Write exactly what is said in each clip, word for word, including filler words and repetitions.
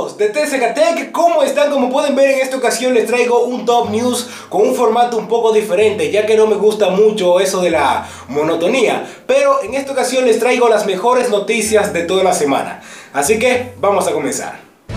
amigos de T C K Tech, ¿cómo están? Como pueden ver, en esta ocasión les traigo un Top News con un formato un poco diferente, ya que no me gusta mucho eso de la monotonía. Pero en esta ocasión les traigo las mejores noticias de toda la semana. Así que vamos a comenzar.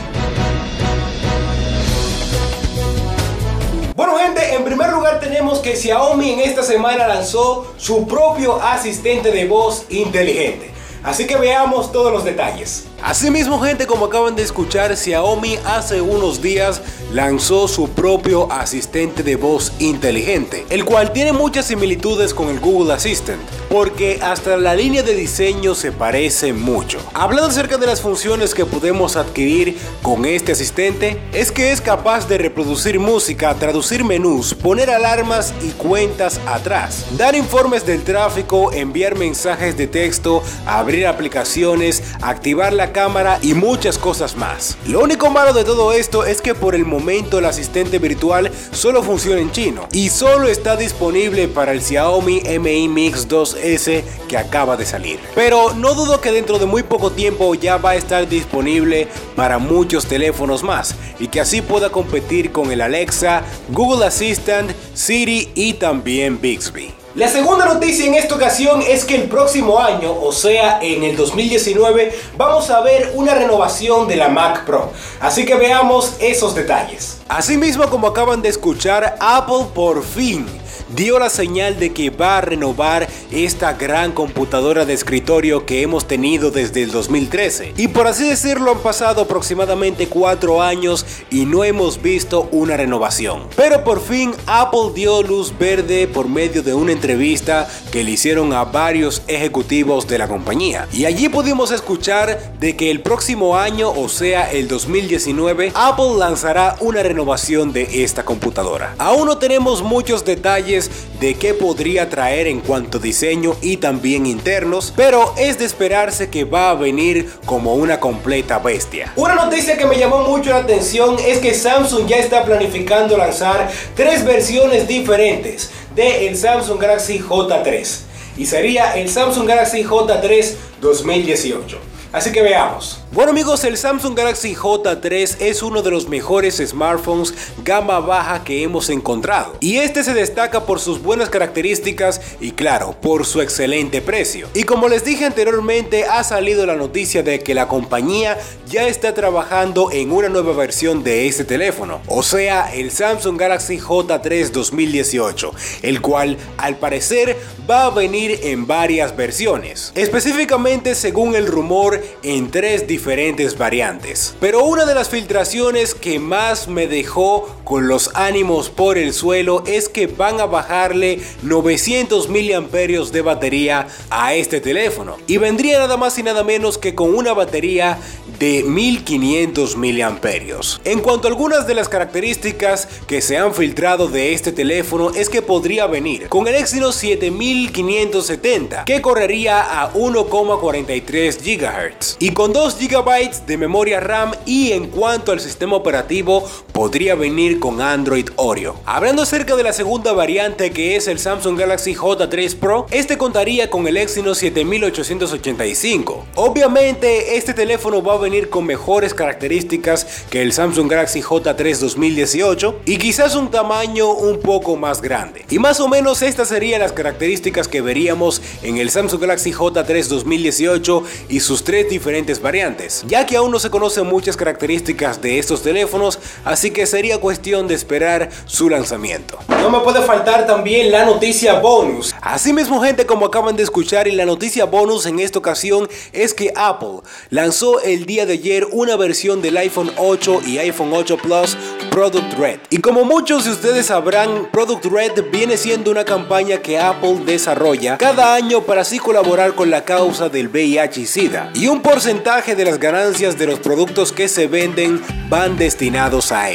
Bueno gente, en primer lugar tenemos que Xiaomi en esta semana lanzó su propio asistente de voz inteligente. Así que veamos todos los detalles. Asimismo gente, como acaban de escuchar, Xiaomi hace unos días lanzó su propio asistente de voz inteligente, el cual tiene muchas similitudes con el Google Assistant, porque hasta la línea de diseño se parece mucho. Hablando acerca de las funciones que podemos adquirir con este asistente, es que es capaz de reproducir música, traducir menús, poner alarmas y cuentas atrás, dar informes del tráfico, enviar mensajes de texto, abrir aplicaciones, activar la cámara y muchas cosas más. Lo único malo de todo esto es que por el momento el asistente virtual solo funciona en chino y solo está disponible para el Xiaomi Mi Mix dos S que acaba de salir. Pero no dudo que dentro de muy poco tiempo ya va a estar disponible para muchos teléfonos más y que así pueda competir con el Alexa, Google Assistant, Siri y también Bixby. La segunda noticia en esta ocasión es que el próximo año, o sea en el dos mil diecinueve, vamos a ver una renovación de la Mac Pro. Así que veamos esos detalles. Asimismo, como acaban de escuchar, Apple por fin dio la señal de que va a renovar esta gran computadora de escritorio que hemos tenido desde el dos mil trece. Y por así decirlo, han pasado aproximadamente cuatro años y no hemos visto una renovación. Pero por fin Apple dio luz verde por medio de una entrevista que le hicieron a varios ejecutivos de la compañía. Y allí pudimos escuchar de que el próximo año, o sea el dos mil diecinueve, Apple lanzará una renovación de esta computadora. Aún no tenemos muchos detalles de qué podría traer en cuanto a diseño y también internos, pero es de esperarse que va a venir como una completa bestia. Una noticia que me llamó mucho la atención es que Samsung ya está planificando lanzar tres versiones diferentes del Samsung Galaxy J tres, y sería el Samsung Galaxy J tres dos mil dieciocho. Así que veamos. Bueno amigos, el Samsung Galaxy J tres es uno de los mejores smartphones gama baja que hemos encontrado, y este se destaca por sus buenas características y claro, por su excelente precio. Y como les dije anteriormente, ha salido la noticia de que la compañía ya está trabajando en una nueva versión de este teléfono, o sea el Samsung Galaxy J tres dos mil dieciocho, el cual al parecer va a venir en varias versiones, específicamente según el rumor en tres diferentes variantes. Pero una de las filtraciones que más me dejó con los ánimos por el suelo es que van a bajarle novecientos miliamperios de batería a este teléfono, y vendría nada más y nada menos que con una batería de mil quinientos miliamperios. En cuanto a algunas de las características que se han filtrado de este teléfono, es que podría venir con el Exynos siete mil quinientos setenta, que correría a uno coma cuarenta y tres gigahertz y con dos gigabytes de memoria RAM, y en cuanto al sistema operativo podría venir con Android Oreo. Hablando acerca de la segunda variante, que es el Samsung Galaxy J tres Pro, este contaría con el Exynos siete mil ochocientos ochenta y cinco. Obviamente este teléfono va a venir con mejores características que el Samsung Galaxy J tres dos mil dieciocho y quizás un tamaño un poco más grande. Y más o menos estas serían las características que veríamos en el Samsung Galaxy J tres dos mil dieciocho y sus tres diferentes variantes, ya que aún no se conocen muchas características de estos teléfonos, así que sería cuestión de esperar su lanzamiento. No me puede faltar también la noticia bonus. Así mismo gente, como acaban de escuchar, y la noticia bonus en esta ocasión es que Apple lanzó el día de ayer una versión del iPhone ocho y iPhone ocho Plus Product Red. Y como muchos de ustedes sabrán, Product Red viene siendo una campaña que Apple desarrolla cada año para así colaborar con la causa del V I H y SIDA, y un porcentaje de las ganancias de los productos que se venden van destinados a esto.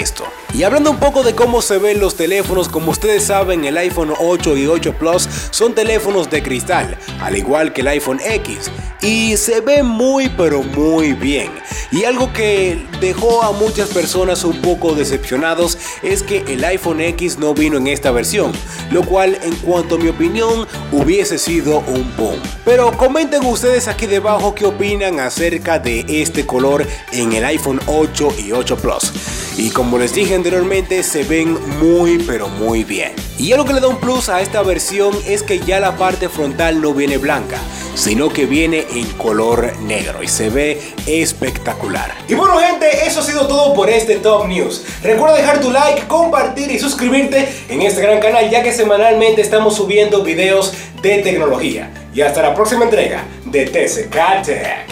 Y hablando un poco de cómo se ven los teléfonos, como ustedes saben, el iPhone ocho y ocho Plus son teléfonos de cristal, al igual que el iPhone X, y se ve muy pero muy bien. Y algo que dejó a muchas personas un poco decepcionados es que el iPhone X no vino en esta versión, lo cual en cuanto a mi opinión hubiese sido un boom. Pero comenten ustedes aquí debajo qué opinan acerca de este color en el iPhone ocho y ocho Plus. Y como les dije anteriormente, se ven muy pero muy bien. Y algo que le da un plus a esta versión es que ya la parte frontal no viene blanca, sino que viene en color negro y se ve espectacular. Y bueno gente, eso ha sido todo por este Top News. Recuerda dejar tu like, compartir y suscribirte en este gran canal, ya que semanalmente estamos subiendo videos de tecnología. Y hasta la próxima entrega de T C K Tech.